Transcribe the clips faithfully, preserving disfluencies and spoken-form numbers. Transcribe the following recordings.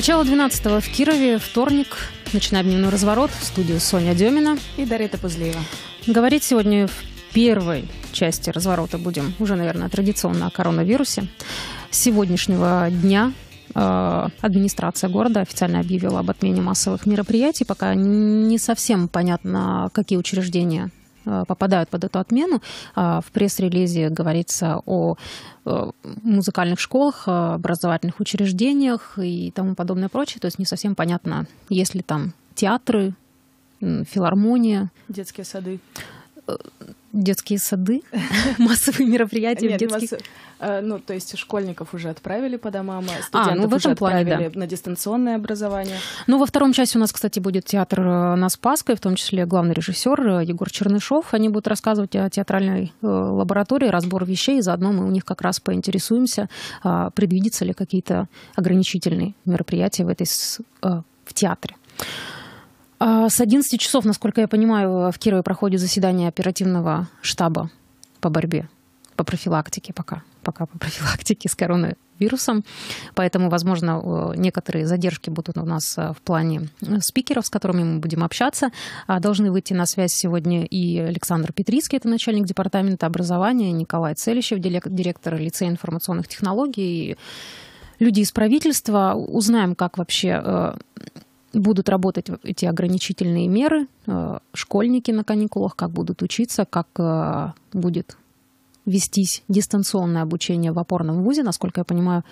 Начало двенадцатого в Кирове, вторник. Начинаем дневной разворот. В студию Соня Демина и Дарья Топузлеева. Говорить сегодня в первой части разворота будем уже, наверное, традиционно о коронавирусе. С сегодняшнего дня э, администрация города официально объявила об отмене массовых мероприятий. Пока не совсем понятно, какие учреждения попадают под эту отмену. В пресс-релизе говорится о музыкальных школах, образовательных учреждениях и тому подобное прочее. То есть не совсем понятно, есть ли там театры, филармония. Детские сады. Детские сады? Массовые мероприятия в детских... Ну, то есть школьников уже отправили по домам, студентов а, ну, в этом уже плане, отправили да. на дистанционное образование. Ну, во втором части у нас, кстати, будет театр на Спасской, в том числе главный режиссер Егор Чернышов. Они будут рассказывать о театральной лаборатории, разбор вещей, и заодно мы у них как раз поинтересуемся, предвидятся ли какие-то ограничительные мероприятия в, этой, в театре. С одиннадцати часов, насколько я понимаю, в Кирове проходит заседание оперативного штаба по борьбе, по профилактике пока, пока по профилактике с коронавирусом. Поэтому, возможно, некоторые задержки будут у нас в плане спикеров, с которыми мы будем общаться. Должны выйти на связь сегодня и Александр Петрицкий, это начальник департамента образования, Николай Целищев, директор лицея информационных технологий, и люди из правительства. Узнаем, как вообще будут работать эти ограничительные меры, школьники на каникулах, как будут учиться, как будет вестись дистанционное обучение в опорном вузе. Насколько я понимаю,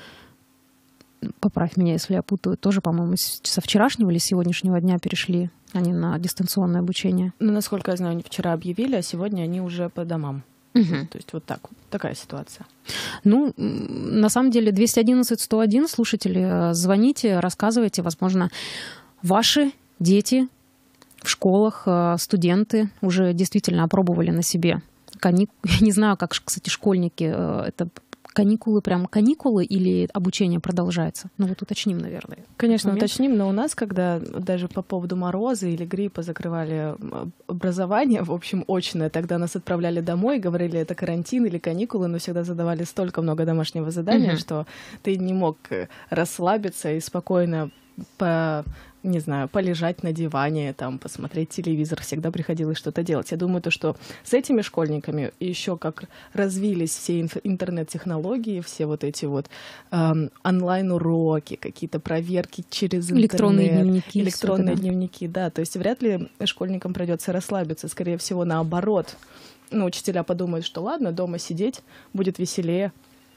поправь меня, если я путаю, тоже, по-моему, со вчерашнего или сегодняшнего дня перешли они на дистанционное обучение. Ну, насколько я знаю, они вчера объявили, а сегодня они уже по домам. Угу. То есть вот так, такая ситуация. Ну, на самом деле, двести одиннадцать сто один, слушатели, звоните, рассказывайте, возможно, ваши дети в школах, студенты уже действительно опробовали на себе каникулы. Я не знаю, как, кстати, школьники, это каникулы, прям каникулы или обучение продолжается? Ну вот уточним, наверное. Конечно, уточним, но у нас, когда даже по поводу мороза или гриппа закрывали образование, в общем, очное, тогда нас отправляли домой, говорили, это карантин или каникулы, но всегда задавали столько много домашнего задания, угу. что ты не мог расслабиться и спокойно по... не знаю, полежать на диване, там, посмотреть телевизор, всегда приходилось что-то делать. Я думаю, то, что с этими школьниками еще как развились все инф- интернет-технологии, все вот эти вот эм, онлайн-уроки, какие-то проверки через интернет. Электронные дневники. Электронные дневники, да. То есть вряд ли школьникам придется расслабиться. Скорее всего, наоборот. Ну, учителя подумают, что ладно, дома сидеть будет веселее.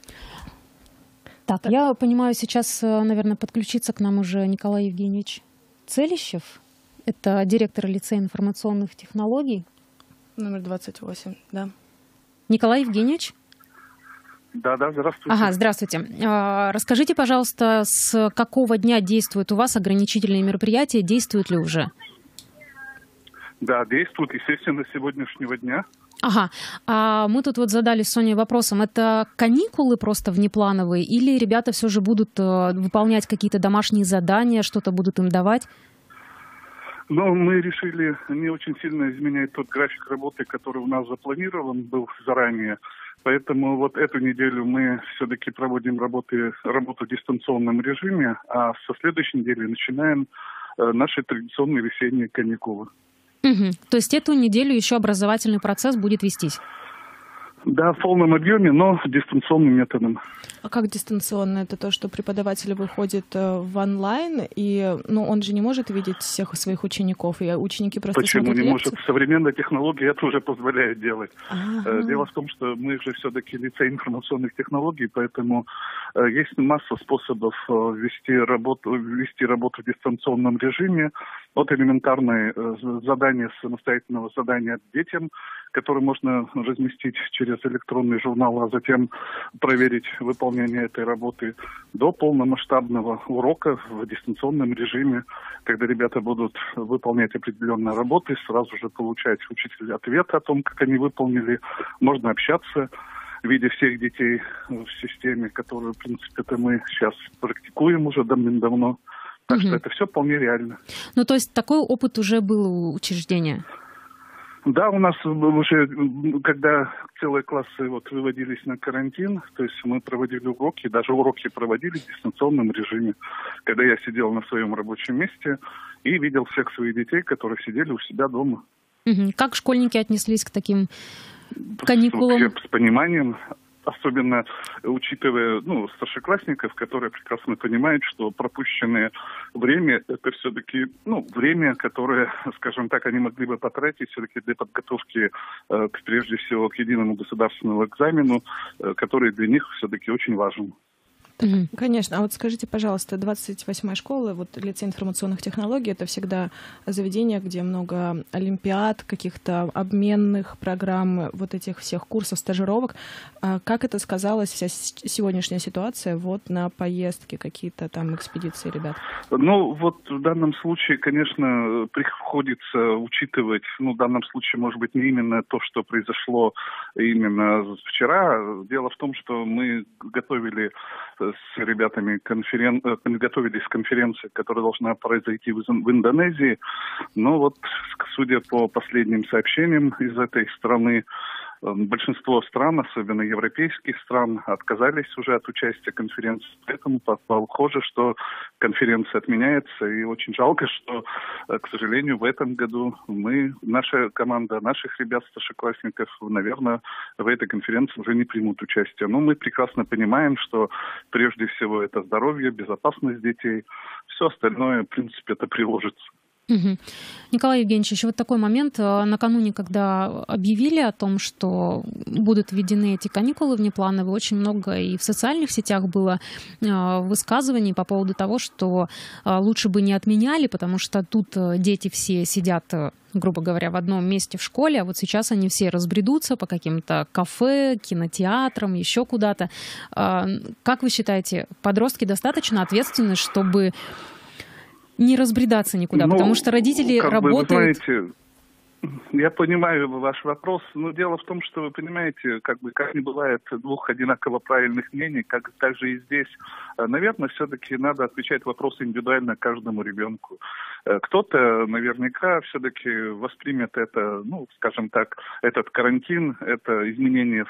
Так, так, я понимаю, сейчас, наверное, подключится к нам уже Николай Евгеньевич Целищев. Это директор лицея информационных технологий. Номер двадцать восемь, да. Николай Евгеньевич? Да, да, здравствуйте. Ага, здравствуйте. Расскажите, пожалуйста, с какого дня действуют у вас ограничительные мероприятия? Действуют ли уже? Да, действуют, естественно, с сегодняшнего дня. Ага. А мы тут вот задали с Соней вопросом, это каникулы просто внеплановые или ребята все же будут выполнять какие-то домашние задания, что-то будут им давать? Ну, мы решили не очень сильно изменять тот график работы, который у нас запланирован был заранее. Поэтому вот эту неделю мы все-таки проводим работы, работу в дистанционном режиме, а со следующей недели начинаем наши традиционные весенние каникулы. Угу. То есть эту неделю еще образовательный процесс будет вестись? Да, в полном объеме, но дистанционным методом. А как дистанционно? Это то, что преподаватель выходит в онлайн, и ну, он же не может видеть всех своих учеников, и ученики просто Почему смотрят не лекции? может? Современная технология это уже позволяет делать. А-а-а. Дело в том, что мы же все-таки лицей информационных технологий, поэтому есть масса способов вести работу, вести работу в дистанционном режиме. От элементарной задания, самостоятельного задания детям, которые можно разместить через электронный журнал, а затем проверить выполнение этой работы, до полномасштабного урока в дистанционном режиме, когда ребята будут выполнять определенные работы, сразу же получать учитель ответ о том, как они выполнили, можно общаться, видя всех детей в системе, которую, в принципе, это мы сейчас практикуем уже давным-давно. Так угу. что это все вполне реально. Ну, то есть такой опыт уже был у учреждения? Да, у нас уже, когда целые классы вот выводились на карантин, то есть мы проводили уроки, даже уроки проводили в дистанционном режиме, когда я сидел на своем рабочем месте и видел всех своих детей, которые сидели у себя дома. Угу. Как школьники отнеслись к таким каникулам? С, с пониманием. Особенно учитывая, ну, старшеклассников, которые прекрасно понимают, что пропущенное время – это все-таки, ну, время, которое, скажем так, они могли бы потратить все-таки для подготовки, э, к, прежде всего, к единому государственному экзамену, э, который для них все-таки очень важен. Конечно. А вот скажите, пожалуйста, двадцать восьмая школа, вот лицей информационных технологий, это всегда заведение, где много олимпиад, каких-то обменных программ, вот этих всех курсов, стажировок. А как это сказалась вся сегодняшняя ситуация вот на поездки, какие-то там экспедиции ребят? Ну, вот в данном случае, конечно, приходится учитывать, ну, в данном случае, может быть, не именно то, что произошло именно вчера. Дело в том, что мы готовили с ребятами конферен... готовились к конференции, которая должна произойти в Индонезии. Но вот, судя по последним сообщениям из этой страны, большинство стран, особенно европейских стран, отказались уже от участия в конференции. Поэтому похоже, что конференция отменяется. И очень жалко, что, к сожалению, в этом году мы, наша команда, наших ребят, старшеклассников, наверное, в этой конференции уже не примут участие. Но мы прекрасно понимаем, что прежде всего это здоровье, безопасность детей. Все остальное, в принципе, это приложится. Угу. Николай Евгеньевич, еще вот такой момент. Накануне, когда объявили о том, что будут введены эти каникулы внеплановые, очень много и в социальных сетях было высказываний по поводу того, что лучше бы не отменяли, потому что тут дети все сидят, грубо говоря, в одном месте в школе, а вот сейчас они все разбредутся по каким-то кафе, кинотеатрам, еще куда-то. Как вы считаете, подростки достаточно ответственны, чтобы не разбредаться никуда, ну, потому что родители как работают... Бы, вы знаете, я понимаю ваш вопрос, но дело в том, что вы понимаете, как бы как не бывает двух одинаково правильных мнений, как также и здесь. Наверное, все-таки надо отвечать вопросы индивидуально каждому ребенку. Кто-то наверняка все-таки воспримет это, ну, скажем так, этот карантин, это изменение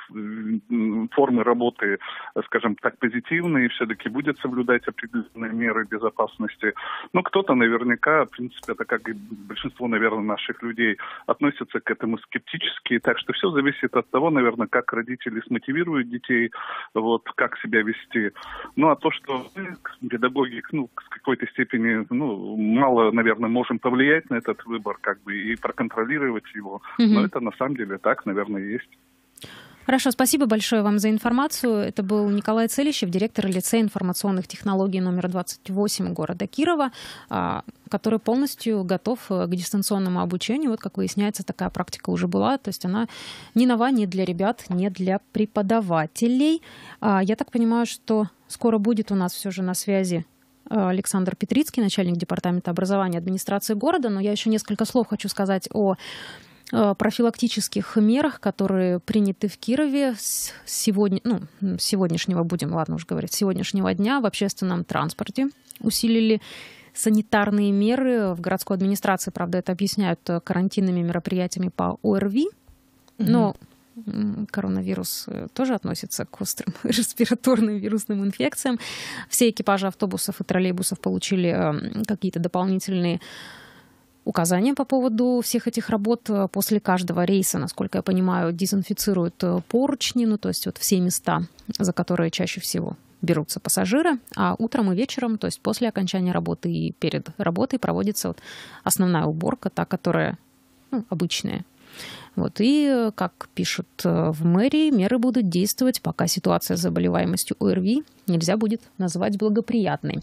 формы работы, скажем так, позитивные, и все-таки будет соблюдать определенные меры безопасности. Но кто-то наверняка, в принципе, это как и большинство, наверное, наших людей, относятся к этому скептически. Так что все зависит от того, наверное, как родители смотивируют детей, вот, как себя вести. Ну, а то, что мы, педагоги, ну, в какой-то степени, ну, мало, наверное, можем повлиять на этот выбор, как бы, и проконтролировать его. Mm-hmm. Но это на самом деле так, наверное, есть. Хорошо, спасибо большое вам за информацию. Это был Николай Целищев, директор лицея информационных технологий номер двадцать восемь города Кирова, который полностью готов к дистанционному обучению. Вот, как выясняется, такая практика уже была. То есть она не нова ни для ребят, ни для преподавателей. Я так понимаю, что скоро будет у нас все же на связи Александр Петрицкий, начальник департамента образования администрации города. Но я еще несколько слов хочу сказать о профилактических мерах, которые приняты в Кирове с сегодня, ну, с сегодняшнего, будем, ладно уж говорить, с сегодняшнего дня в общественном транспорте усилили санитарные меры. В городской администрации, правда, это объясняют карантинными мероприятиями по ОРВИ, но коронавирус тоже относится к острым респираторным вирусным инфекциям. Все экипажи автобусов и троллейбусов получили какие-то дополнительные указания по поводу всех этих работ. После каждого рейса, насколько я понимаю, дезинфицируют поручни, ну, то есть вот все места, за которые чаще всего берутся пассажиры, а утром и вечером, то есть после окончания работы и перед работой проводится вот основная уборка, та, которая, ну, обычная. Вот. И, как пишут в мэрии, меры будут действовать, пока ситуация с заболеваемостью ОРВИ нельзя будет назвать благоприятной.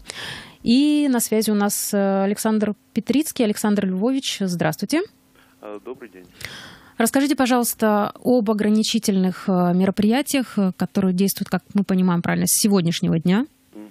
И на связи у нас Александр Петрицкий. Александр Львович, здравствуйте. Добрый день. Расскажите, пожалуйста, об ограничительных мероприятиях, которые действуют, как мы понимаем правильно, с сегодняшнего дня.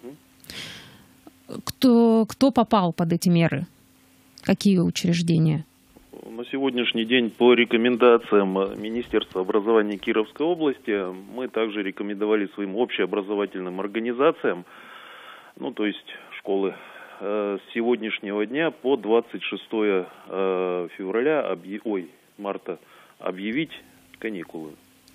Угу. Кто, кто попал под эти меры? Какие учреждения? На сегодняшний день по рекомендациям Министерства образования Кировской области мы также рекомендовали своим общеобразовательным организациям, ну то есть школы, с сегодняшнего дня по двадцать шестое февраля, ой, марта объявить каникулы.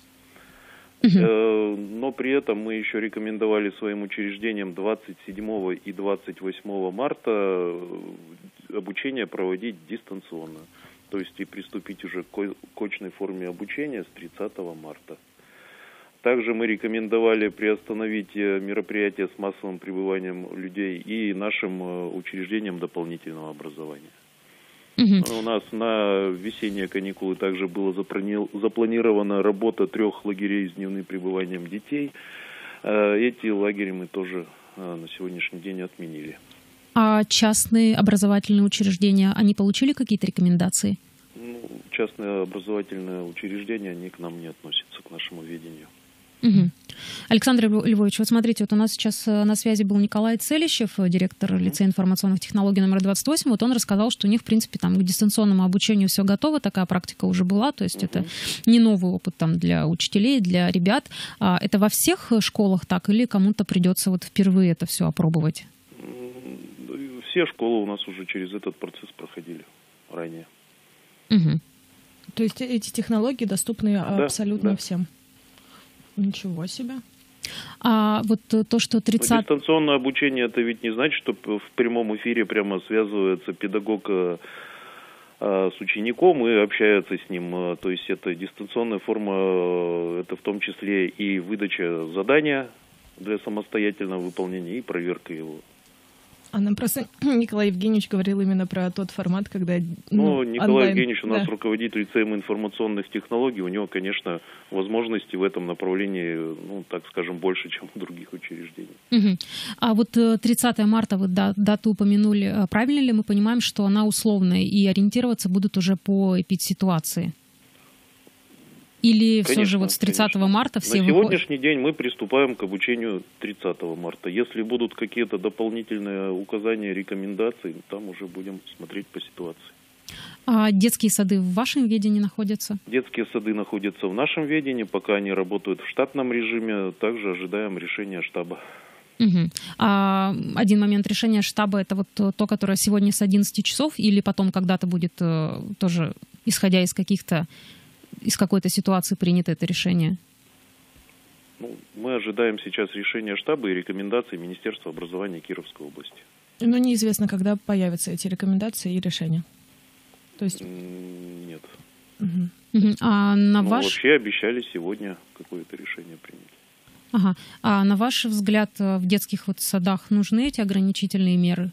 Uh-huh. Но при этом мы еще рекомендовали своим учреждениям двадцать седьмого и двадцать восьмого марта обучение проводить дистанционно. То есть и приступить уже к очной форме обучения с тридцатого марта. Также мы рекомендовали приостановить мероприятия с массовым пребыванием людей и нашим учреждениям дополнительного образования. Uh-huh. У нас на весенние каникулы также была запланирована работа трех лагерей с дневным пребыванием детей. Эти лагеря мы тоже на сегодняшний день отменили. А частные образовательные учреждения, они получили какие-то рекомендации? Ну, частные образовательные учреждения, они к нам не относятся, к нашему ведению. Угу. Александр Львович, вот смотрите, вот у нас сейчас на связи был Николай Целищев, директор лицея информационных технологий номер двадцать восемь. Вот он рассказал, что у них, в принципе, там к дистанционному обучению все готово, такая практика уже была, то есть uh-huh. это не новый опыт там для учителей, для ребят. А это во всех школах так или кому-то придется вот впервые это все опробовать? Все школы у нас уже через этот процесс проходили ранее. Угу. То есть эти технологии доступны да, абсолютно да. всем? Ничего себе. А вот то, что тридцать... Дистанционное обучение, это ведь не значит, что в прямом эфире прямо связывается педагог а, а, с учеником и общается с ним. То есть это дистанционная форма, это в том числе и выдача задания для самостоятельного выполнения и проверка его. А нам просто Николай Евгеньевич говорил именно про тот формат, когда... Ну, ну Николай онлайн... Евгеньевич у нас да. руководитель лицеем информационных технологий. У него, конечно, возможности в этом направлении, ну, так скажем, больше, чем у других учреждений. Угу. А вот тридцатого марта вы дату упомянули. Правильно ли мы понимаем, что она условная и ориентироваться будут уже по эпидситуации? Или конечно, все же вот с тридцатого марта все На выходят? сегодняшний день мы приступаем к обучению тридцатого марта. Если будут какие-то дополнительные указания, рекомендации, там уже будем смотреть по ситуации. А детские сады в вашем ведении находятся? Детские сады находятся в нашем ведении, пока они работают в штатном режиме. Также ожидаем решения штаба. Угу. А один момент решения штаба — это вот то, которое сегодня с одиннадцати часов, или потом когда-то будет тоже, исходя из каких-то из какой-то ситуации принято это решение? Ну, мы ожидаем сейчас решения штаба и рекомендаций Министерства образования Кировской области. Но неизвестно, когда появятся эти рекомендации и решения. То есть... Нет. Угу. Угу. А на ну, ваш... вообще обещали сегодня какое-то решение принять. Ага. А на ваш взгляд, в детских вот садах нужны эти ограничительные меры?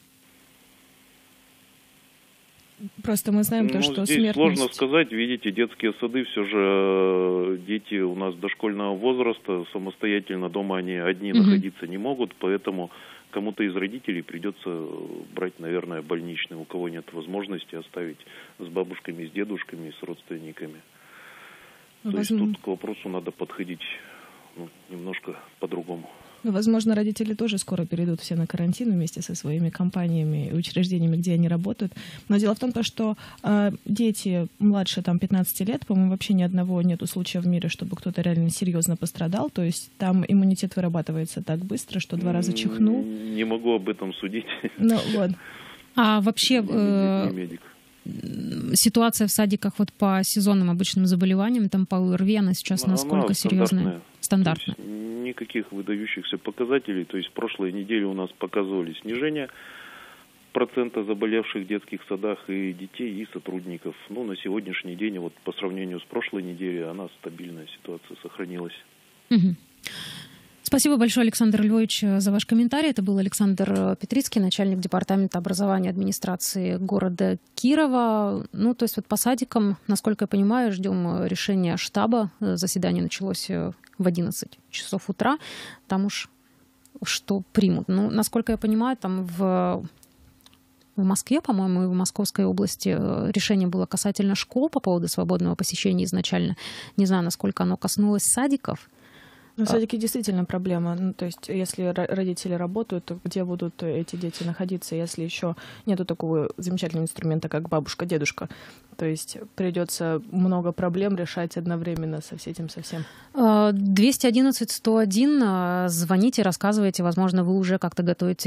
Просто мы знаем ну, то, что здесь смертность... сложно сказать. Видите, детские сады, все же дети у нас дошкольного возраста, самостоятельно дома они одни угу. находиться не могут, поэтому кому-то из родителей придется брать, наверное, больничный, у кого нет возможности оставить с бабушками, с дедушками, с родственниками. Ну, то возможно... есть тут к вопросу надо подходить ну, немножко по-другому. Ну, возможно, родители тоже скоро перейдут все на карантин вместе со своими компаниями и учреждениями, где они работают. Но дело в том, что э, дети младше там, пятнадцати лет, по-моему, вообще ни одного нету случая в мире, чтобы кто-то реально серьезно пострадал. То есть там иммунитет вырабатывается так быстро, что два раза чихнул. Не могу об этом судить. Ну, вот. А вообще... Э, не медик. Ситуация в садиках вот по сезонным обычным заболеваниям, там по ОРВИ, она сейчас она насколько серьезная? Стандартная. Никаких выдающихся показателей. То есть в прошлой неделе у нас показывали снижение процента заболевших в детских садах и детей, и сотрудников. Ну, на сегодняшний день, вот по сравнению с прошлой неделей, она стабильная ситуация сохранилась. Угу. Спасибо большое, Александр Львович, за ваш комментарий. Это был Александр Петрицкий, начальник департамента образования администрации города Кирова. Ну, то есть вот по садикам, насколько я понимаю, ждем решения штаба. Заседание началось в одиннадцать часов утра. Там уж что примут. Ну, насколько я понимаю, там в... В Москве, по-моему, и в Московской области решение было касательно школ по поводу свободного посещения изначально. Не знаю, насколько оно коснулось садиков. Ну, садики действительно проблема. Ну, то есть, если родители работают, то где будут эти дети находиться, если еще нету такого замечательного инструмента, как бабушка, дедушка? То есть придется много проблем решать одновременно со всем этим совсем. двести одиннадцать сто один. Звоните, рассказывайте. Возможно, вы уже как-то готовите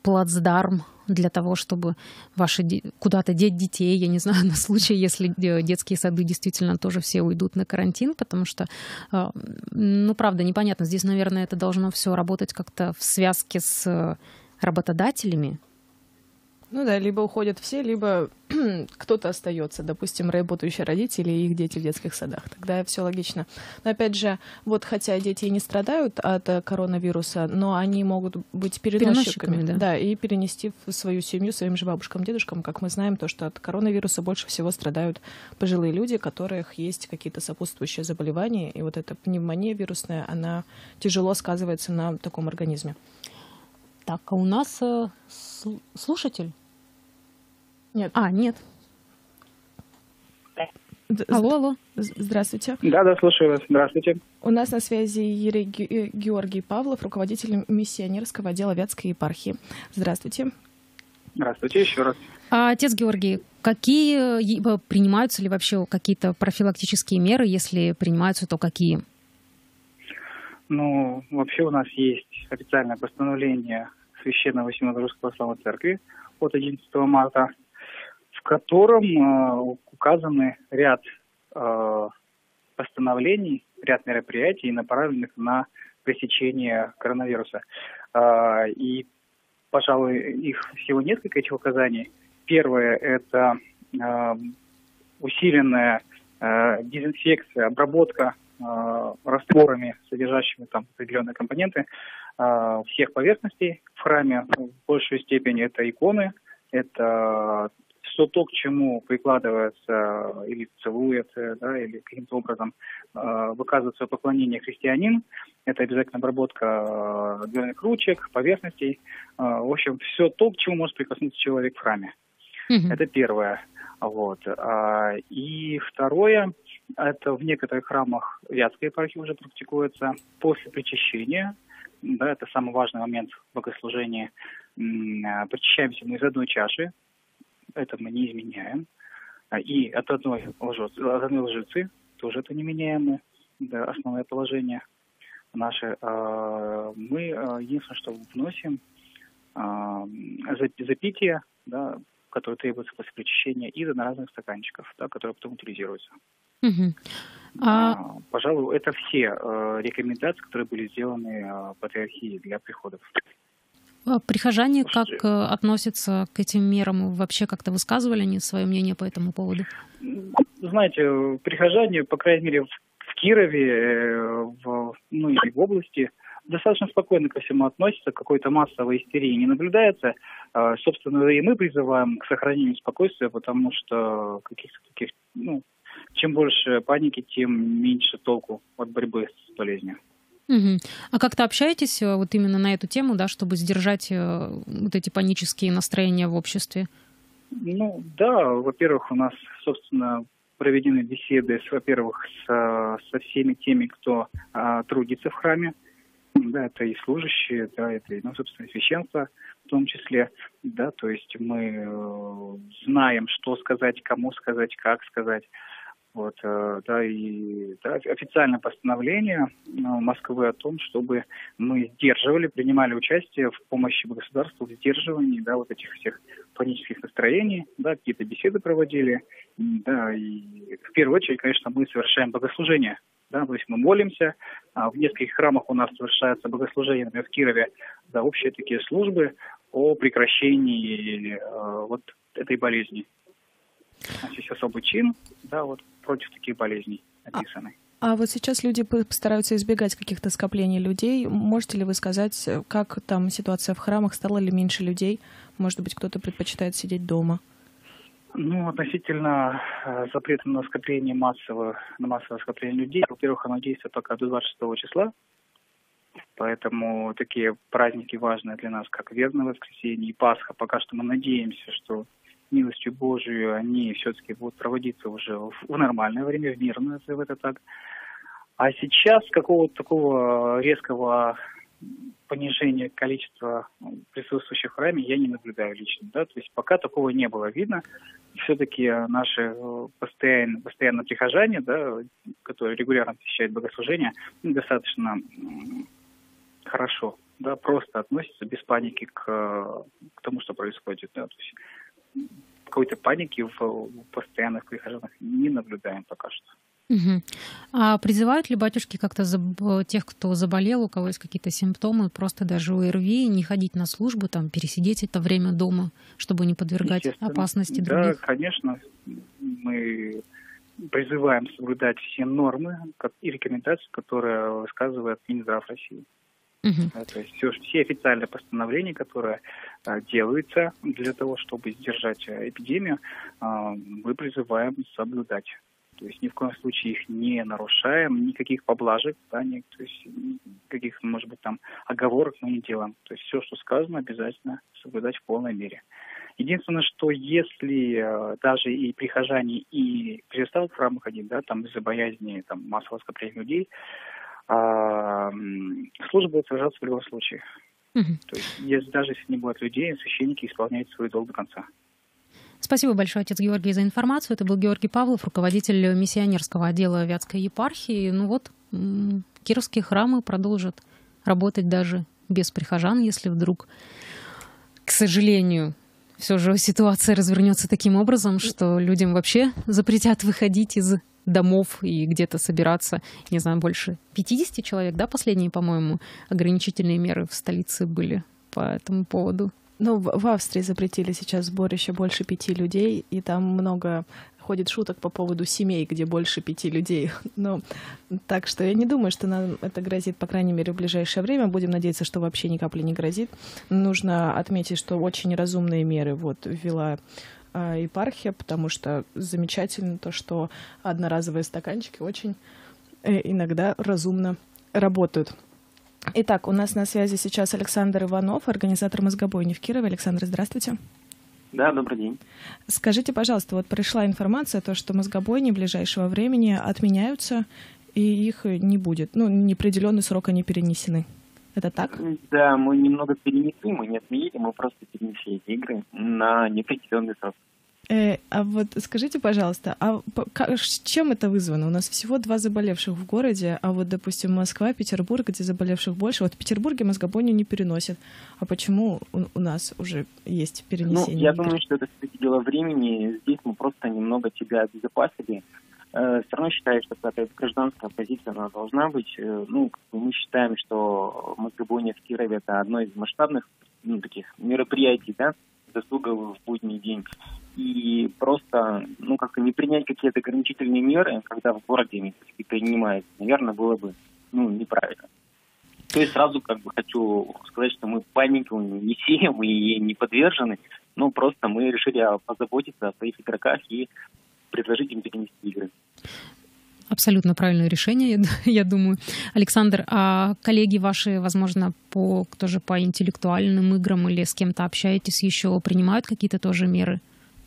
плацдарм для того, чтобы ваши де- куда-то деть детей, я не знаю, на случай, если де- детские сады действительно тоже все уйдут на карантин, потому что, э, ну, правда, непонятно. Здесь, наверное, это должно все работать как-то в связке с э, работодателями. Ну да, либо уходят все, либо кто-то остается, допустим, работающие родители и их дети в детских садах. Тогда все логично. Но опять же, вот хотя дети и не страдают от э, коронавируса, но они могут быть переносчиками, Переносчиками, да. да, и перенести в свою семью своим же бабушкам, дедушкам. Как мы знаем, то, что от коронавируса больше всего страдают пожилые люди, у которых есть какие-то сопутствующие заболевания, и вот эта пневмония вирусная, она тяжело сказывается на таком организме. Так, а у нас э, сл- слушатель? Нет. А, нет. Д- Алло, алло. з- Здравствуйте. Да, да, слушаю вас. Здравствуйте. У нас на связи Ерей Ге- э, Георгий Павлов, руководитель миссионерского отдела Вятской епархии. Здравствуйте. Здравствуйте еще раз. А, отец Георгий, какие е- принимаются ли вообще какие-то профилактические меры? Если принимаются, то какие? Ну, вообще у нас есть официальное постановление Священного Синода Русской Православной Церкви от одиннадцатого марта, в котором э, указаны ряд э, постановлений, ряд мероприятий, направленных на пресечение коронавируса. Э, и, пожалуй, их всего несколько, этих указаний. Первое – это э, усиленная э, дезинфекция, обработка э, растворами, содержащими там определенные компоненты э, всех поверхностей в храме. В большей степени это иконы, это все то, к чему прикладывается или целуется, да, или каким-то образом э, выказывает свое поклонение христианин. Это обязательно обработка э, дверных ручек, поверхностей. Э, в общем, все то, к чему может прикоснуться человек в храме. Мгм. Это первое. Вот. А, И второе, это в некоторых храмах Вятской епархии уже практикуется после причащения. Да, это самый важный момент в богослужении. М, а, Причащаемся мы из одной чаши, это мы не изменяем. А, И от одной лжец- от одной лжецы тоже это не меняем мы. Да, основное положение наше. А, Мы а, единственное, что вносим а, зап- запитие, да, которые требуются после причащения, из одноразовых стаканчиков, да, которые потом утилизируются. Мгм. А, А, Пожалуй, это все э, рекомендации, которые были сделаны э, патриархией для приходов. а прихожане как Слушайте. э, относятся к этим мерам? Вообще как-то высказывали они свое мнение по этому поводу? М, Знаете, э, прихожане, по крайней мере, в, в Кирове, э, в, ну и в области, достаточно спокойно ко всему относятся, какой-то массовой истерии не наблюдается. Э, Собственно, и мы призываем к сохранению спокойствия, потому что каких-то таких, ну, чем больше паники, тем меньше толку от борьбы с болезнью. Мгм. А как-то общаетесь э, вот именно на эту тему, да, чтобы сдержать э, вот эти панические настроения в обществе? Ну, да, во-первых, у нас, собственно, проведены беседы, с, во-первых, с, со всеми теми, кто а, трудится в храме. Да, это и служащие, да, это и, ну, собственно, священство в том числе. Да, то есть мы э, знаем, что сказать, кому сказать, как сказать. Вот, э, да, и да, официальное постановление э, Москвы о том, чтобы мы сдерживали, принимали участие в помощи государству в сдерживании, да, вот этих всех панических настроений, да, какие-то беседы проводили, м, да, и в первую очередь, конечно, мы совершаем богослужение, да, то есть мы молимся, а в нескольких храмах у нас совершается богослужение, например, в Кирове, да, общие такие службы о прекращении э, вот этой болезни. У нас есть особый чин, да, вот против таких болезней описанный. А вот сейчас люди п- постараются избегать каких-то скоплений людей. Можете ли вы сказать, как там ситуация в храмах? Стало ли меньше людей? Может быть, кто-то предпочитает сидеть дома? Ну, относительно э, запрета на скопление массового, на массовое скопление людей, во-первых, оно действует только до двадцать шестого числа, поэтому такие праздники важные для нас, как Вербное воскресенье и Пасха, пока что мы надеемся, что милостью Божией они все-таки будут проводиться уже в, в нормальное время, в мирное, назовем это так. А сейчас какого-то такого резкого понижения количества присутствующих в храме я не наблюдаю лично. Да? То есть пока такого не было видно. Все-таки наши постоянно, постоянно прихожане, да, которые регулярно посещают богослужения, достаточно м, хорошо да, просто относятся без паники к, к тому, что происходит. Да, то есть какой-то паники в, в постоянных прихожанах не наблюдаем пока что. Угу. А призывают ли батюшки как-то заб- тех, кто заболел, у кого есть какие-то симптомы, просто даже ОРВИ, не ходить на службу, там, пересидеть это время дома, чтобы не подвергать опасности других? Да, конечно. Мы призываем соблюдать все нормы и рекомендации, которые высказывает Минздрав России. Угу. Да, то есть все, все официальные постановления, которые а, делаются для того, чтобы сдержать эпидемию, а, мы призываем соблюдать. То есть ни в коем случае их не нарушаем, никаких поблажек, да, ни, то есть никаких, может быть, там оговорок мы не делаем. То есть все, что сказано, обязательно соблюдать в полной мере. Единственное, что если э, даже и прихожане и перестанут в храм ходить, да, там из-за боязни там, массового скопления людей, э, служба будет совершаться в любом случае. Угу. То есть если, даже если не будет людей, священники исполняют свой долг до конца. Спасибо большое, отец Георгий, за информацию. Это был Георгий Павлов, руководитель миссионерского отдела Вятской епархии. Ну вот, кировские храмы продолжат работать даже без прихожан, если вдруг, к сожалению, все же ситуация развернется таким образом, что людям вообще запретят выходить из домов и где-то собираться, не знаю, больше пятьдесят человек, да, последние, по-моему, ограничительные меры в столице были по этому поводу. Ну, в Австрии запретили сейчас сборище больше пяти людей, и там много ходит шуток по поводу семей, где больше пяти людей. Ну, так что я не думаю, что нам это грозит, по крайней мере, в ближайшее время. Будем надеяться, что вообще ни капли не грозит. Нужно отметить, что очень разумные меры вот ввела э, епархия, потому что замечательно то, что одноразовые стаканчики очень э, иногда разумно работают. Итак, у нас на связи сейчас Александр Иванов, организатор мозгобойни в Кирове. Александр, здравствуйте. Да, добрый день. Скажите, пожалуйста, вот пришла информация, то, что мозгобойни ближайшего времени отменяются, и их не будет. Ну, неопределенный срок они перенесены. Это так? Да, мы немного перенесли, мы не отменили, мы просто перенесли эти игры на неопределенный срок. Э, а вот скажите, пожалуйста, а как, чем это вызвано? У нас всего два заболевших в городе, а вот, допустим, Москва, Петербург, где заболевших больше. Вот в Петербурге мозгобойню не переносят. А почему у, у нас уже есть перенесение? Ну, я думаю, что это все-таки дело времени. Здесь мы просто немного себя обезопасили. Э, все равно считаю, что какая-то гражданская позиция она должна быть. Э, ну, мы считаем, что мозгобойня в Кирове это одно из масштабных ну, таких мероприятий, да, досуга в будний день. И просто, ну, как-то не принять какие-то ограничительные меры, когда в городе они принимают, наверное, было бы, ну, неправильно. То есть сразу как бы хочу сказать, что мы панику не сеем и не подвержены, но просто мы решили позаботиться о своих игроках и предложить им перенести игры. Абсолютно правильное решение, я думаю. Александр, а коллеги ваши, возможно, по, тоже по интеллектуальным играм или с кем-то общаетесь еще, принимают какие-то тоже меры?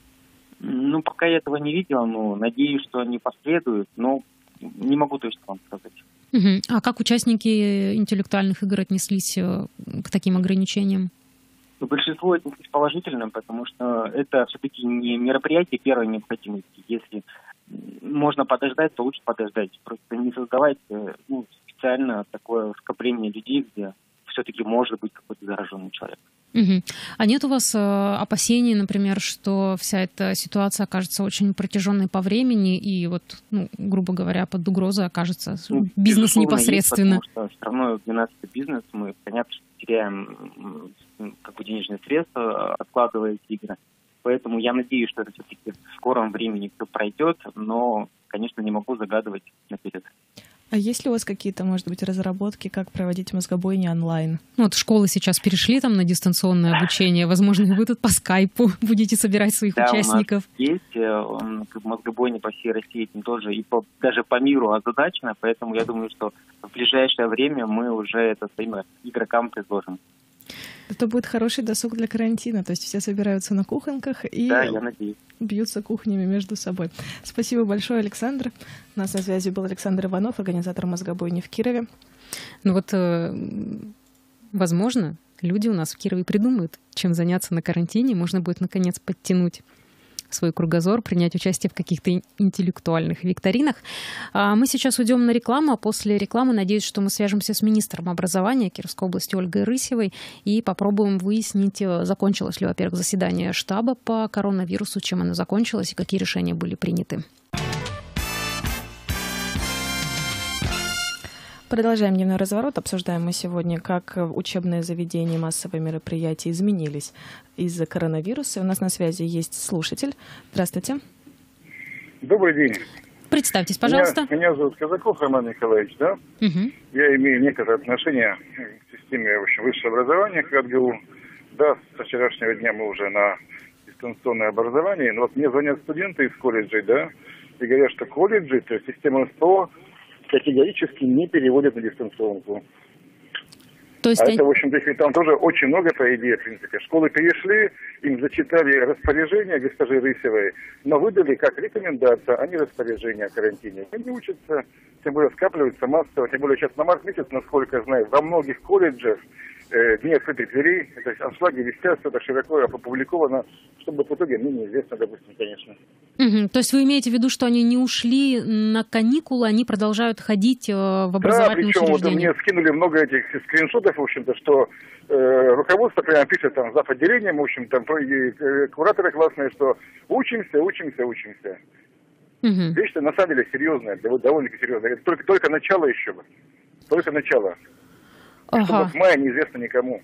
Ну, пока я этого не видел, но надеюсь, что они последуют, но не могу точно вам сказать. Угу. А как участники интеллектуальных игр отнеслись к таким ограничениям? Ну, большинство отнеслись положительно, потому что это все-таки не мероприятие первой необходимости. Если можно подождать, то лучше подождать. Просто не создавать ну, специально такое скопление людей, где все-таки может быть какой-то зараженный человек. Угу. А нет у вас э, опасений, например, что вся эта ситуация окажется очень протяженной по времени и вот, ну, грубо говоря, под угрозой окажется ну, бизнес непосредственно? Есть, потому что все равно для нас это бизнес, мы, понятно, что теряем как бы денежные средства, откладывая эти игры. Поэтому я надеюсь, что это все-таки в скором времени все пройдет, но, конечно, не могу загадывать наперед. А есть ли у вас какие-то, может быть, разработки, как проводить мозгобойни онлайн? Ну, вот школы сейчас перешли там на дистанционное обучение. Возможно, вы тут по скайпу будете собирать своих да, участников. У нас есть мозгобойни по всей России, этим тоже и по, даже по миру озадачено, поэтому я думаю, что в ближайшее время мы уже это своим игрокам предложим. Это будет хороший досуг для карантина, то есть все собираются на кухонках и да, я надеюсь. Бьются кухнями между собой. Спасибо большое, Александр. У нас на связи был Александр Иванов, организатор мозгобойни в Кирове. Ну вот, возможно, люди у нас в Кирове придумают, чем заняться на карантине. Можно будет, наконец, подтянуть свой кругозор, принять участие в каких-то интеллектуальных викторинах. Мы сейчас уйдем на рекламу, а после рекламы, надеюсь, что мы свяжемся с министром образования Кировской области Ольгой Рысевой и попробуем выяснить, закончилось ли, во-первых, заседание штаба по коронавирусу, чем оно закончилось и какие решения были приняты. Продолжаем дневной разворот. Обсуждаем мы сегодня, как учебные заведения и массовые мероприятия изменились из-за коронавируса. У нас на связи есть слушатель. Здравствуйте. Добрый день. Представьтесь, пожалуйста. Меня, меня зовут Казаков Роман Николаевич, да? Угу. Я имею некоторое отношение к системе, в общем, высшего образования к ГАТГУ. Да, со вчерашнего дня мы уже на дистанционное образование. Но вот мне звонят студенты из колледжей, да, и говорят, что колледжи, то есть система СПО, категорически не переводят на дистанционку. То есть а они... это, в общем-то, там тоже очень много, по идее, в принципе. Школы перешли, им зачитали распоряжение госпожи Рысевой, но выдали как рекомендация, а не распоряжение о карантине. Они учатся, тем более скапливаются массово, тем более сейчас на март месяц, насколько я знаю, во многих колледжах э, дни открытых дверей, это аншлаги висят, все это широко опубликовано, чтобы в итоге мне неизвестно, допустим, конечно. Угу. То есть вы имеете в виду, что они не ушли на каникулы, они продолжают ходить э, в образовательные учреждения? Да, причем вот учреждения? мне скинули много этих скриншотов, в общем-то, что э, руководство прямо пишет там зав. Отделением, в общем, там и, э, кураторы классные, что учимся, учимся, учимся. Угу. Вещь-то на самом деле серьезная, довольно-таки серьезная. Это только, только начало еще, только начало. Ага. Что в мае неизвестно никому.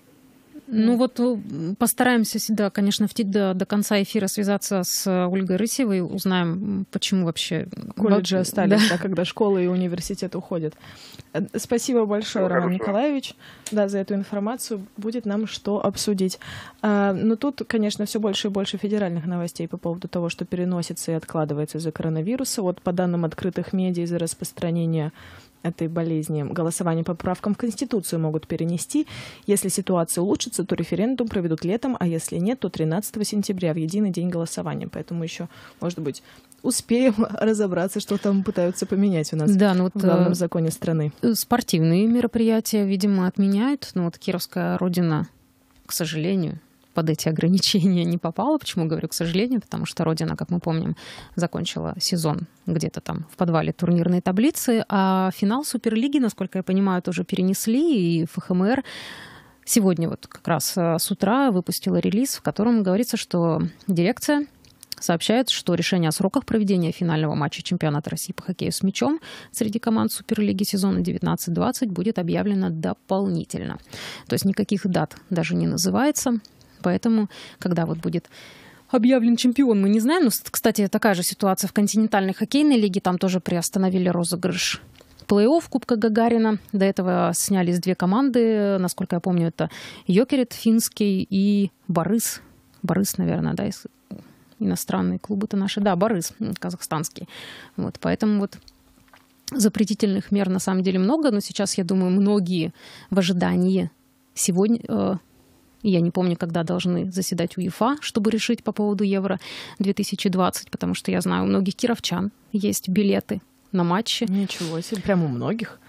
Ну вот постараемся, да, конечно, до, до конца эфира связаться с Ольгой Рысевой, узнаем, почему вообще... Колледжи остались, да. Да, когда школы и университет уходят. Спасибо большое, Всего Роман хорошего. Николаевич, да, за эту информацию. Будет нам что обсудить. А, но тут, конечно, все больше и больше федеральных новостей по поводу того, что переносится и откладывается из-за коронавируса. Вот по данным открытых медиа, из-за распространения этой болезни голосование по поправкам в Конституцию могут перенести. Если ситуация улучшится, то референдум проведут летом, а если нет, то тринадцатого сентября, в единый день голосования. Поэтому еще, может быть, успеем разобраться, что там пытаются поменять у нас да, ну вот, в главном законе страны. Спортивные мероприятия, видимо, отменяют. Но вот Кировская Родина, к сожалению, под эти ограничения не попала. Почему говорю, к сожалению? Потому что Родина, как мы помним, закончила сезон где-то там в подвале турнирной таблицы, а финал Суперлиги, насколько я понимаю, тоже перенесли, и ФХМР сегодня вот как раз с утра выпустила релиз, в котором говорится, что дирекция сообщает, что решение о сроках проведения финального матча чемпионата России по хоккею с мячом среди команд Суперлиги сезона девятнадцать двадцать будет объявлено дополнительно. То есть никаких дат даже не называется. Поэтому, когда вот будет объявлен чемпион, мы не знаем. Ну, кстати, такая же ситуация в континентальной хоккейной лиге. Там тоже приостановили розыгрыш плей-офф Кубка Гагарина. До этого снялись две команды. Насколько я помню, это Йокерит финский и Борис. Борис, наверное, да, из... иностранные клубы-то наши. Да, Борис казахстанский. Вот, поэтому вот запретительных мер на самом деле много. Но сейчас, я думаю, многие в ожидании сегодня... Я не помню, когда должны заседать УЕФА, чтобы решить по поводу Евро две тысячи двадцать, потому что я знаю, у многих кировчан есть билеты на матчи. Ничего себе, прям у многих.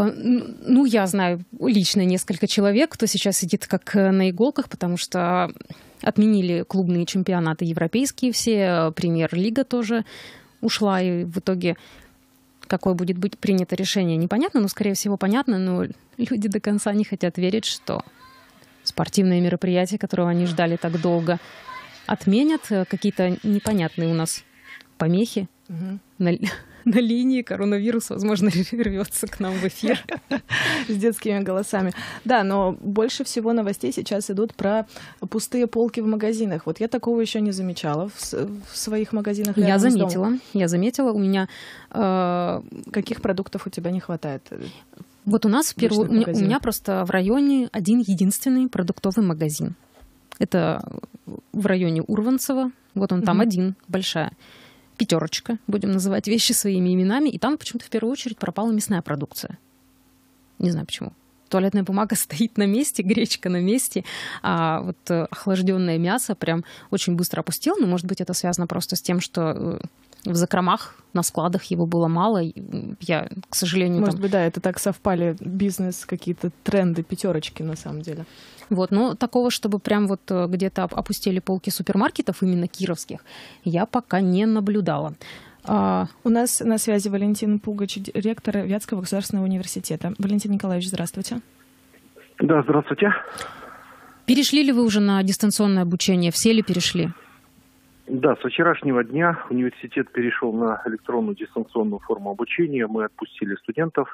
Ну, я знаю лично несколько человек, кто сейчас сидит как на иголках, потому что отменили клубные чемпионаты европейские все, премьер-лига тоже ушла, и в итоге какое будет быть принято решение, непонятно, но, скорее всего, понятно, но люди до конца не хотят верить, что спортивные мероприятия, которые они ждали так долго, отменят. Какие-то непонятные у нас помехи угу. на, на линии. Коронавирус, возможно, рвется к нам в эфир. С детскими голосами. Да, но больше всего новостей сейчас идут про пустые полки в магазинах. Вот я такого еще не замечала в, в своих магазинах. Я заметила. Я заметила. У меня... Э, Каких продуктов у тебя не хватает? Вот у нас в первую, у, меня, у меня просто в районе один единственный продуктовый магазин. Это в районе Урванцева. Вот он там mm-hmm. один, большая пятерочка, будем называть вещи своими именами. И там почему-то в первую очередь пропала мясная продукция. Не знаю почему. Туалетная бумага стоит на месте, гречка на месте, а вот охлажденное мясо прям очень быстро опустело. Но, может быть, это связано просто с тем, что в закромах, на складах его было мало. Я, к сожалению... Может там... быть, да, это так совпали бизнес, какие-то тренды, пятерочки на самом деле. Вот, но такого, чтобы прям вот где-то опустили полки супермаркетов, именно кировских, я пока не наблюдала. А, у нас на связи Валентин Пугач, ректор Вятского государственного университета. Валентин Николаевич, здравствуйте. Да, здравствуйте. Перешли ли вы уже на дистанционное обучение? Все ли перешли? Да, с вчерашнего дня университет перешел на электронную дистанционную форму обучения. Мы отпустили студентов.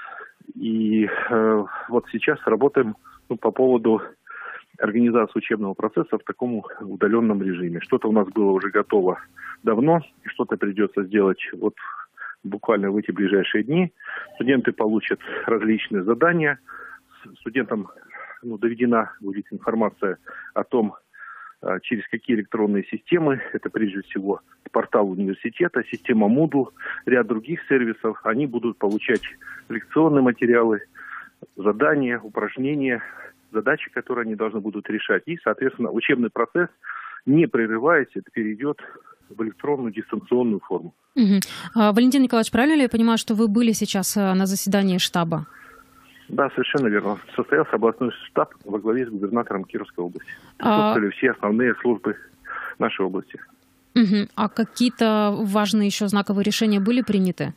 И э, вот сейчас работаем ну, по поводу организации учебного процесса в таком удаленном режиме. Что-то у нас было уже готово давно, и что-то придется сделать вот буквально в эти ближайшие дни. Студенты получат различные задания. Студентам ну, доведена будет информация о том, через какие электронные системы, это прежде всего портал университета, система Moodle, ряд других сервисов, они будут получать лекционные материалы, задания, упражнения, задачи, которые они должны будут решать. И, соответственно, учебный процесс, не прерываясь, это перейдет в электронную дистанционную форму. Угу. А, Валентин Николаевич, правильно ли я понимаю, что вы были сейчас на заседании штаба? Да, совершенно верно. Состоялся областной штаб во главе с губернатором Кировской области. Присутствовали а... все основные службы нашей области. Угу. А какие-то важные еще знаковые решения были приняты?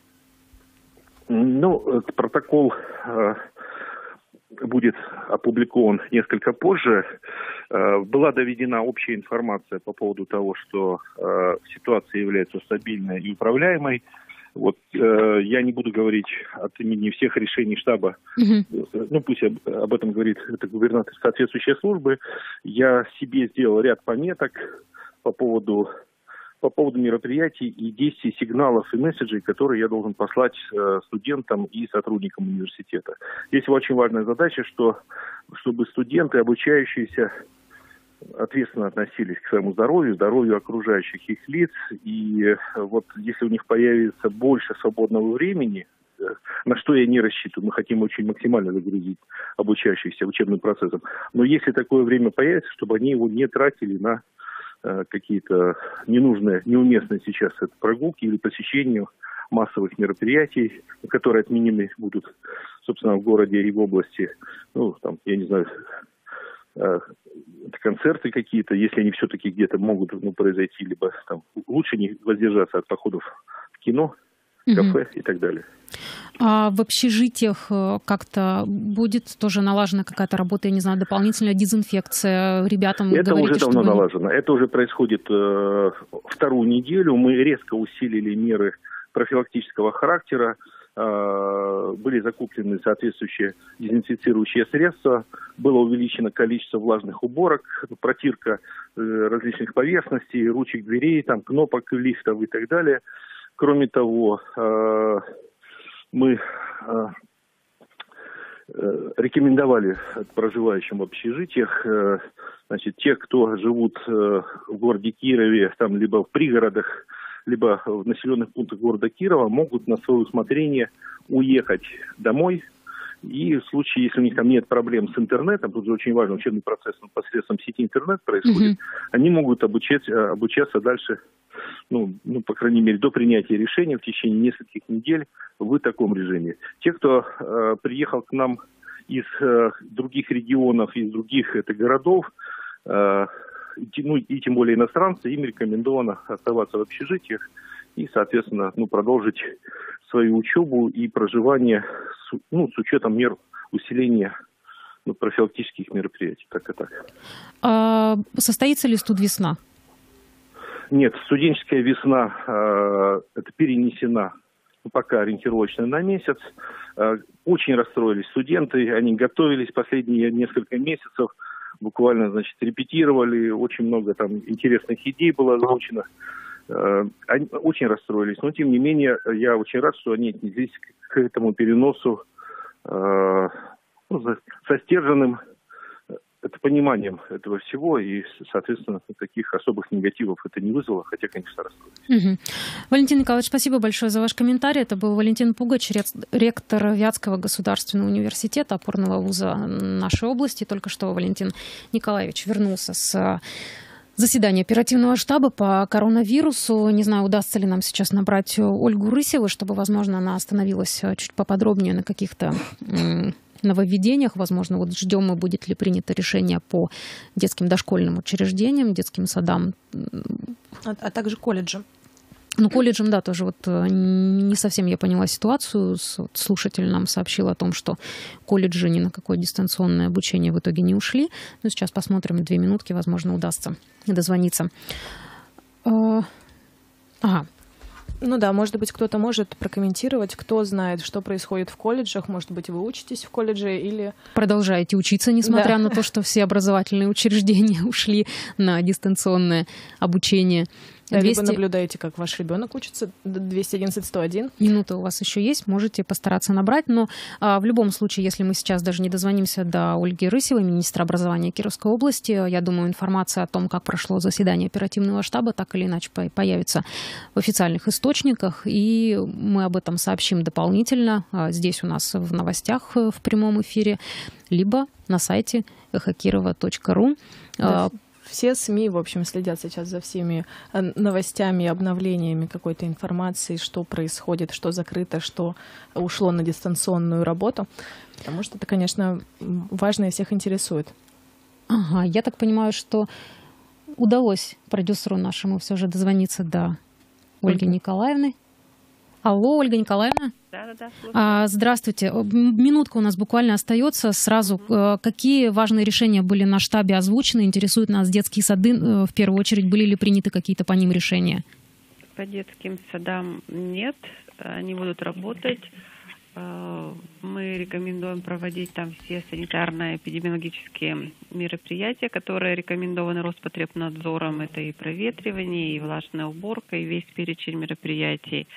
Ну, протокол э, будет опубликован несколько позже. Э, была доведена общая информация по поводу того, что э, ситуация является стабильной и управляемой. Вот э, я не буду говорить от имени всех решений штаба, uh-huh. ну пусть об, об этом говорит это губернатор соответствующей службы. Я себе сделал ряд пометок по поводу, по поводу мероприятий и действий, сигналов и месседжей, которые я должен послать э, студентам и сотрудникам университета. Здесь очень важная задача, что, чтобы студенты, обучающиеся, ответственно относились к своему здоровью, здоровью окружающих их лиц. И вот если у них появится больше свободного времени, на что я не рассчитываю, мы хотим очень максимально загрузить обучающихся учебным процессом, но если такое время появится, чтобы они его не тратили на э, какие-то ненужные, неуместные сейчас это прогулки или посещение массовых мероприятий, которые отменены будут, собственно, в городе и в области, ну, там, я не знаю, концерты какие-то, если они все-таки где-то могут ну, произойти, либо там лучше не воздержаться от походов в кино, кафе угу. и так далее. А в общежитиях как-то будет тоже налажена какая-то работа, я не знаю, дополнительная дезинфекция ребятам? Это говорите, уже давно чтобы... налажено. Это уже происходит э, вторую неделю. Мы резко усилили меры профилактического характера. Были закуплены соответствующие дезинфицирующие средства, было увеличено количество влажных уборок, протирка различных поверхностей, ручек дверей, там, кнопок лифтов и так далее. Кроме того, мы рекомендовали проживающим в общежитиях, значит, те, кто живут в городе Кирове, там, либо в пригородах, либо в населенных пунктах города Кирова, могут на свое усмотрение уехать домой. И в случае, если у них там нет проблем с интернетом, тут же очень важно, учебный процесс посредством сети интернет происходит, mm-hmm. они могут обучать, обучаться дальше, ну, ну, по крайней мере, до принятия решения в течение нескольких недель в таком режиме. Те, кто э, приехал к нам из э, других регионов, из других это, городов, э, ну и тем более иностранцы, им рекомендовано оставаться в общежитиях и, соответственно, ну, продолжить свою учебу и проживание с, ну, с учетом мер усиления ну, профилактических мероприятий. Так и так. А состоится ли студвесна? Нет, студенческая весна э, это перенесена ну, пока ориентировочно на месяц. Э, очень расстроились студенты, они готовились последние несколько месяцев. Буквально, значит, репетировали, очень много там интересных идей было озвучено. Они очень расстроились, но, тем не менее, я очень рад, что они отнеслись к этому переносу ну, со стерженным это пониманием этого всего, и, соответственно, таких особых негативов это не вызвало, хотя, конечно, расстроились. Угу. Валентин Николаевич, спасибо большое за ваш комментарий. Это был Валентин Пугач, ректор Вятского государственного университета, опорного вуза нашей области. Только что Валентин Николаевич вернулся с Заседание оперативного штаба по коронавирусу. Не знаю, удастся ли нам сейчас набрать Ольгу Рысеву, чтобы, возможно, она остановилась чуть поподробнее на каких-то нововведениях. Возможно, вот ждем мы, будет ли принято решение по детским дошкольным учреждениям, детским садам. А, а также колледжам. Ну, колледжем, да, тоже вот не совсем я поняла ситуацию. Слушатель нам сообщил о том, что колледжи ни на какое дистанционное обучение в итоге не ушли. Ну, сейчас посмотрим, две минутки, возможно, удастся дозвониться. Ага. Ну да, может быть, кто-то может прокомментировать, кто знает, что происходит в колледжах. Может быть, вы учитесь в колледже или... Продолжаете учиться, несмотря да. на то, что все образовательные учреждения ушли на дистанционное обучение. Да, двести... Либо наблюдаете, как ваш ребенок учится, двести одиннадцать сто один. Минута у вас еще есть, можете постараться набрать. Но а, в любом случае, если мы сейчас даже не дозвонимся до Ольги Рысевой, министра образования Кировской области, я думаю, информация о том, как прошло заседание оперативного штаба, так или иначе появится в официальных источниках, и мы об этом сообщим дополнительно а, здесь у нас в новостях в прямом эфире, либо на сайте эхо кирова точка ру. Да. Все СМИ, в общем, следят сейчас за всеми новостями, обновлениями какой-то информации, что происходит, что закрыто, что ушло на дистанционную работу, потому что это, конечно, важно и всех интересует. Ага, я так понимаю, что удалось продюсеру нашему все же дозвониться до Ольги Ольга. Николаевны. Алло, Ольга Николаевна. Да, да, да. А, здравствуйте. Минутка у нас буквально остается. Сразу, mm-hmm. какие важные решения были на штабе озвучены? Интересуют нас детские сады. В первую очередь, были ли приняты какие-то по ним решения? По детским садам нет. Они будут работать. Мы рекомендуем проводить там все санитарно-эпидемиологические мероприятия, которые рекомендованы Роспотребнадзором. Это и проветривание, и влажная уборка, и весь перечень мероприятий.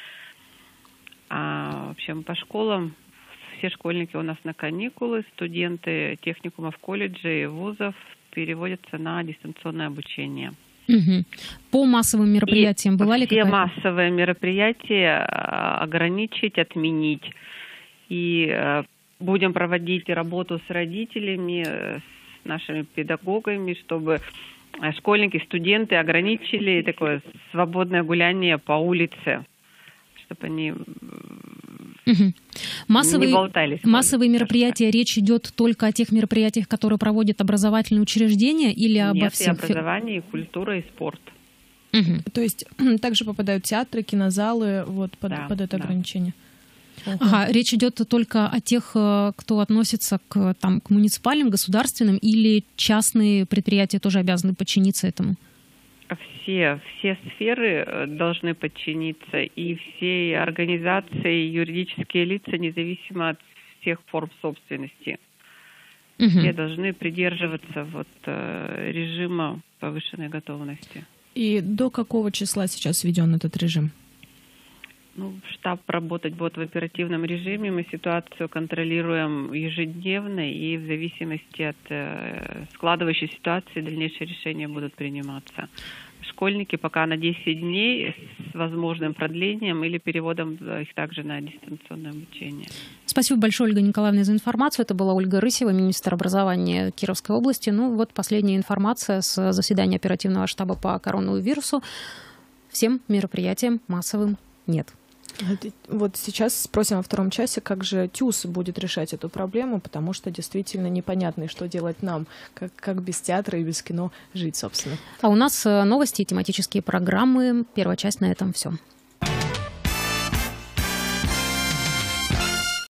А, в общем, по школам все школьники у нас на каникулы, студенты техникумов, колледжей, вузов переводятся на дистанционное обучение. Угу. По массовым мероприятиям И была ли все какая-то... массовые мероприятия ограничить, отменить. И будем проводить работу с родителями, с нашими педагогами, чтобы школьники, студенты ограничили такое свободное гуляние по улице, чтобы они угу. массовые, не болтались. Массовые мероприятия, речь идет только о тех мероприятиях, которые проводят образовательные учреждения, или Нет, обо всех? Нет, и образование, и культура, и спорт. Угу. То есть также попадают театры, кинозалы вот под, да, под это да. ограничение? Ага, речь идет только о тех, кто относится к, там, к муниципальным, государственным, или частные предприятия тоже обязаны подчиниться этому? Все, все сферы должны подчиниться, и все организации, юридические лица, независимо от всех форм собственности. Угу. Все должны придерживаться вот, режима повышенной готовности. И до какого числа сейчас введен этот режим? Ну, штаб работать будет в оперативном режиме. Мы ситуацию контролируем ежедневно, и в зависимости от э, складывающей ситуации дальнейшие решения будут приниматься. Школьники пока на десять дней с возможным продлением или переводом их также на дистанционное обучение. Спасибо большое, Ольга Николаевна, за информацию. Это была Ольга Рысева, министр образования Кировской области. Ну вот последняя информация с заседания оперативного штаба по коронавирусу. Всем мероприятиям массовым нет. Вот сейчас спросим во втором часе, как же ТЮЗ будет решать эту проблему, потому что действительно непонятно, что делать нам, как, как без театра и без кино жить, собственно. А у нас новости и тематические программы. Первая часть на этом все.